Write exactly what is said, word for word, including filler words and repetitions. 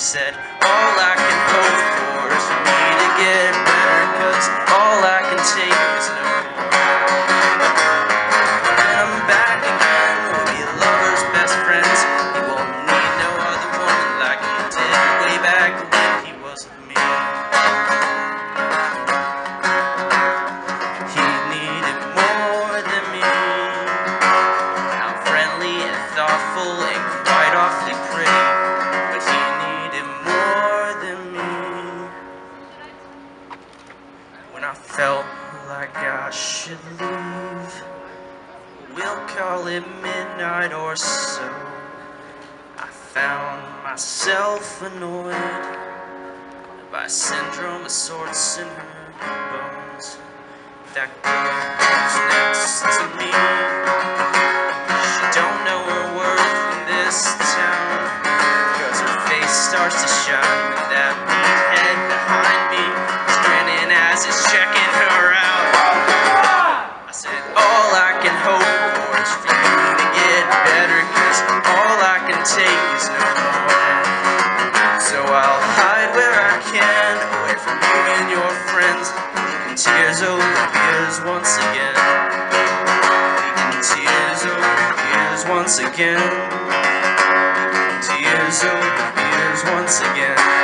said, all I can hope for is for me to get better, cause all I can take is no more. When I'm back again, we'll be lovers, best friends. He won't need no other woman like he did way back when he was with me. He needed more than me. I'm friendly and thoughtful and quite awfully pretty, but he needed more than me. When I felt like I should leave, we'll call it midnight or so, I found myself annoyed by a syndrome of sorts in her bones. That girl who's next to me, she don't know her worth in this town, cause her face starts to shine with that meathead behind me. He's grinning as he's checking her out. I said, all I can hope for is for you to get better, cause all I can take is no more. So I'll hide where I can, away from you and your friends, leaving tears over beers once again. Leaving tears over beers once again. Leaving tears over beers once again.